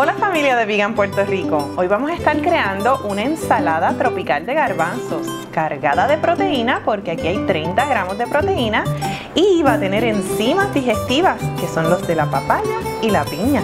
Hola familia de Vegan Puerto Rico, hoy vamos a estar creando una ensalada tropical de garbanzos cargada de proteína porque aquí hay 30 gramos de proteína y va a tener enzimas digestivas que son los de la papaya y la piña.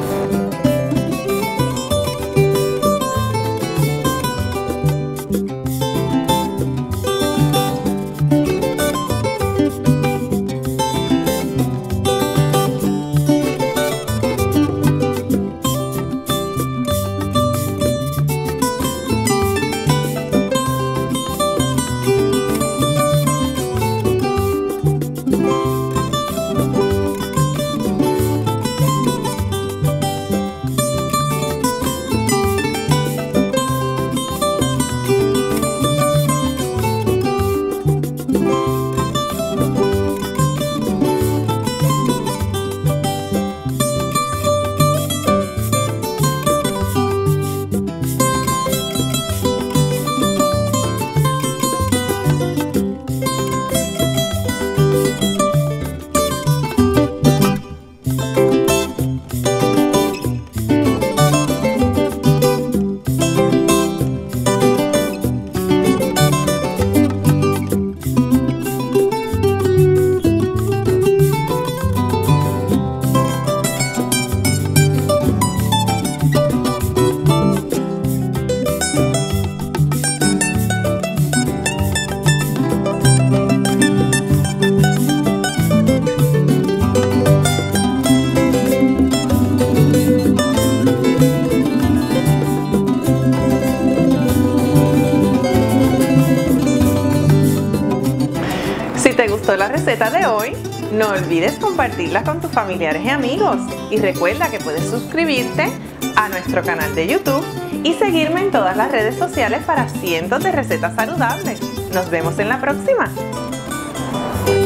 Si te gustó la receta de hoy, no olvides compartirla con tus familiares y amigos. Y recuerda que puedes suscribirte a nuestro canal de YouTube y seguirme en todas las redes sociales para cientos de recetas saludables. Nos vemos en la próxima.